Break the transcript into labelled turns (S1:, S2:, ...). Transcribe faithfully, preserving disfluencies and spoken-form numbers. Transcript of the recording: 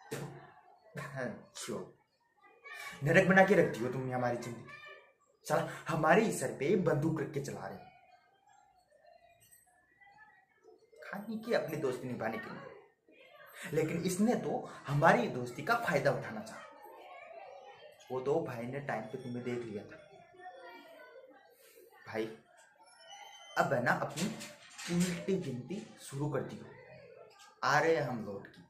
S1: छो नरक बना के रखती हो तुमने हमारी जिंदगी। साला हमारे ही सर पे बंदूक रख के चला रहे, खाने की अपनी दोस्ती निभाने के लिए। लेकिन इसने तो हमारी दोस्ती का फायदा उठाना चाहा। वो तो भाई ने टाइम पे तुम्हें देख लिया था। भाई अब है ना अपनी उल्टी गिनती शुरू कर दी हो। आ रहे हैं हम लौट की।